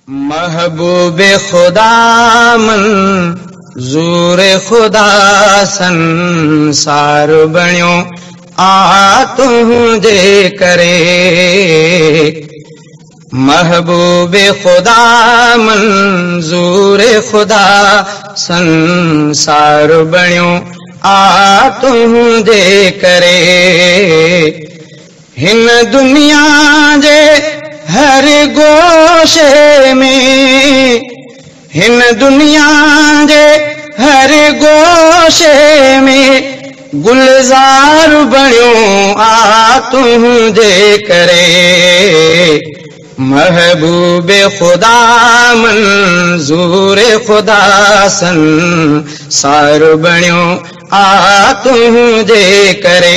महबूब खुदा मंज़ूर खुदा संसार बणियो आ तुंहिंजे करे। महबूब खुदा मंज़ूर खुदा संसार बणियो आ तुंहिंजे करे। हिन दुनिया जे हर गोशे में, हिन दुनिया जे हर गोशे में गुलजार बणियो आ तुंहिंजे करे। महबूब खुदा मंज़ूर खुदा संसार बणियो आ तुंहिंजे करे।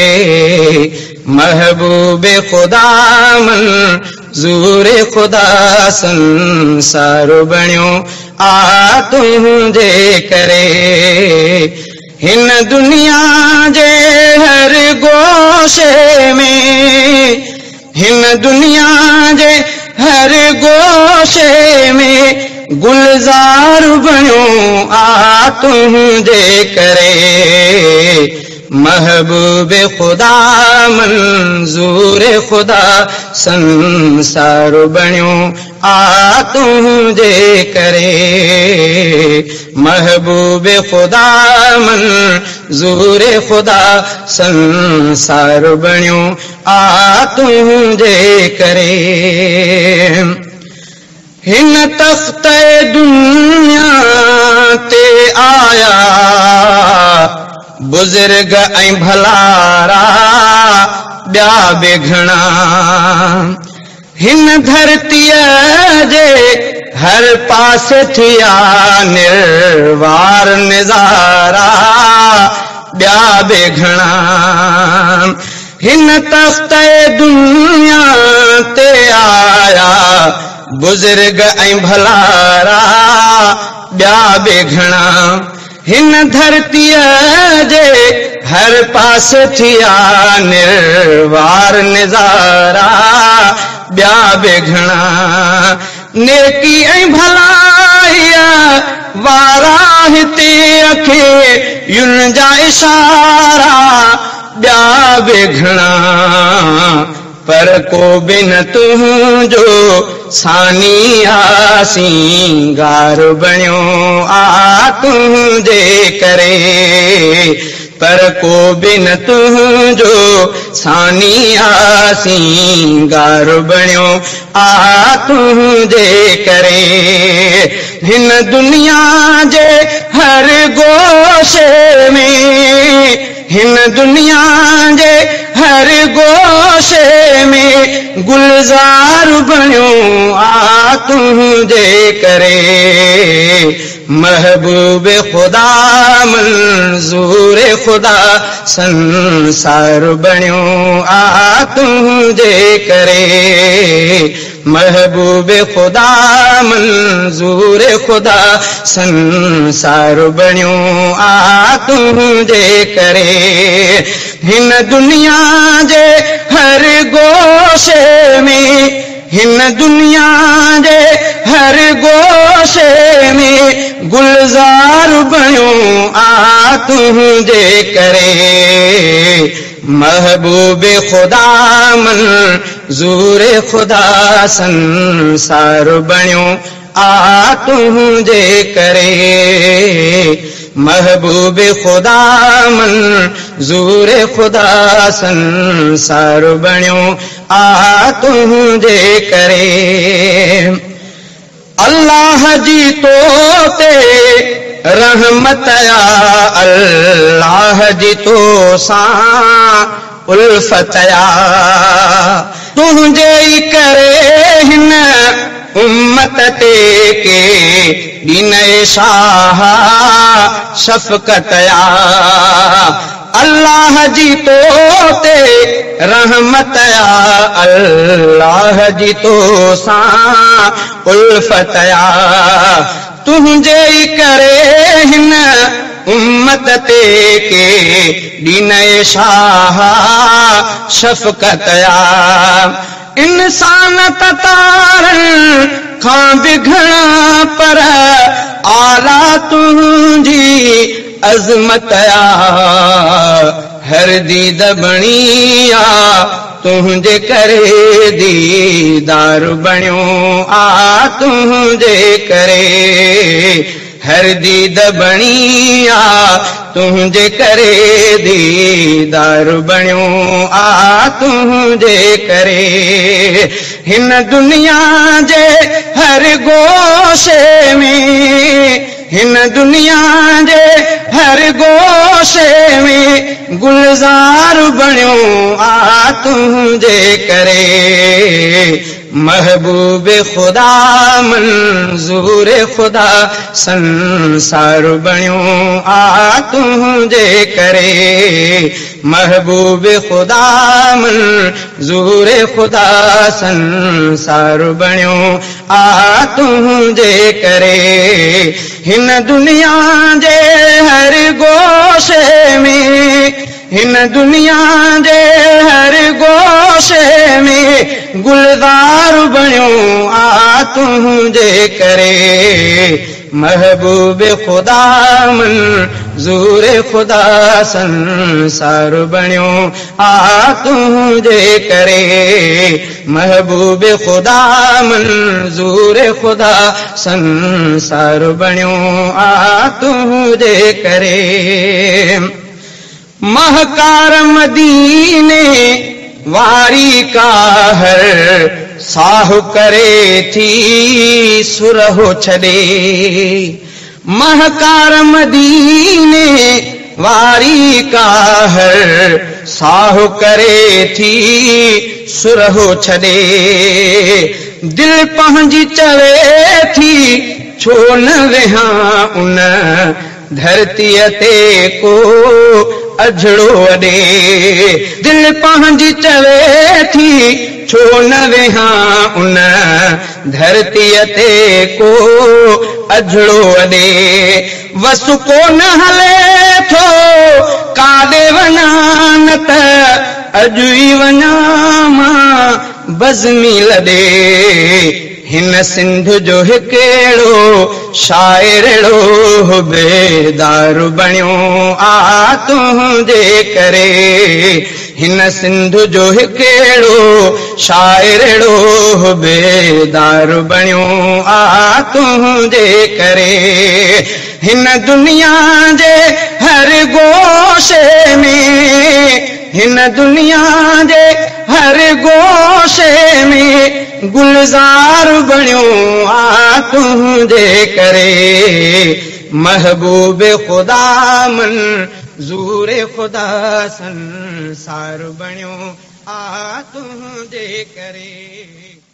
महबूब खुदा मंज़ूर खुदा संसार बणियो आ तुंहिंजे करे। हिन दुनिया जे हर गोशे में, हिन दुनिया जे हर गोशे में गुलजार बणियो आ तुंहिंजे करे। महबूब खुदा मंज़ूर खुदा संसार बणियो आ तुंहिंजे करे। महबूब खुदा मंज़ूर खुदा संसार बणियो आ तुंहिंजे करे। हिन तख़्त दुनिया ते आया बुज़ुर्ग ऐं भलारा ॿिया बि घणा। हिन धरतीअ जे हर पासे थिया निर्वार निज़ारा ॿिया बि घणा। हिन तख़्त दुनिया ते आया बुज़ुर्ग ऐं भलारा ॿिया बि घणा। हिन धरतीअ जे हर पास थिया निर्वार निज़ारा ॿिया बि घणा। नेकी ऐं भलाईअ वारा हिते अखियुनि जा इशारा ॿिया बि घणा। पर को बि न तुंहिंजो सानी आ सिंगार बणियो आ तुंहिंजे करे। पर को बि न तुंहिंजो सानी आ सिंगार बणियो आ तुंहिंजे करे। हिन दुनिया जे हर गोशे में, हिन दुनिया जे हर गोशे में गुलजार बणियो आ तुंहिंजे करे। महबूब खुदा मंज़ूर खुदा संसार बणियो आ तुंहिंजे करे। महबूब खुदा मंज़ूर खुदा संसार बणियो आ तुंहिंजे करे। हिन दुनिया जे हर गोशे में, हिन दुनिया जे हर गोशे में गुलजार बणियो आ तुंहिंजे करे। महबूब खुदा मंज़ूर खुदा संसार बणियो आ तुंहिंजे करे। महबूब खुदा मंज़ूर खुदा संसार बणियो आ तुंहिंजे करे। अल्लाह जी तो ते रहमत या अल्लाह जी तो सां उल्फत या। तुंहिंजे ई करे हिन उम्मत ते के ॾीन शाह शफ़क़त या। अल्लाह जी तो ते रहमत या अल्लाह जी तो सां उल्फत या। तुंहिंजे ई करे हिन उम्मत ते के ॾीन शाह शफ़क़त या। इंसान तारन खां बि घणा पर आला तुंहिंजी अज़मत हर दीद बणी तुंहिंजे करे दीदार बणियो तुंहिंजे करे हर दीद बणी तुंहिंजे करे दीदार बणियो तुंहिंजे करे हिन दुनिया जे हर गोशे में हिन दुनिया जे हर गोशे में गुलजार बणियो तुंहिंजे करे महबूब खुदा मंज़ूर खुदा संसार बणियो तुंहिंजे करे महबूब खुदा मंज़ूर खुदा संसार बणियो तुंहिंजे करे हिन दुनिया जे हर गोशे में हिन दुनिया जे हर गोशे में गुलजार बणियो तुंहिंजे करे महबूब खुदा मंज़ूर खुदा संसार बणियो तुंहिंजे करे महबूब खुदा मंज़ूर खुदा संसार बणियो तुंहिंजे करे महकार मदीने वारी का हर साहु करे थी सुरहो छॾे महकार मदीने वारी का हर साहु करे थी सुरहो छॾे दिल पंहिंजी चवे थी छो न वेहां उन धरतीअ ते को अझड़ो अॾे दिल पंहिंजी चवे थी छो न वेहां उन धरतीअ ते को अझड़ो अॾे वसु को न हले थो काॾे वञा न त अॼु ई वञा मां बज़मी लॾे हिन सिंध जो हिकिड़ो शाइर अहिड़ो बेदार बणियो तुंहिंजे करे हिन सिंध जो हिकिड़ो शाइर अहिड़ो बेदार बणियो तुंहिंजे करे हिन दुनिया जे हर गोशे में हिन दुनिया जे हर गोशे में गुलजार बणियो तुंहिंजे करे महबूब खुदा मंज़ूर खुदा संसार बणियो तुंहिंजे करे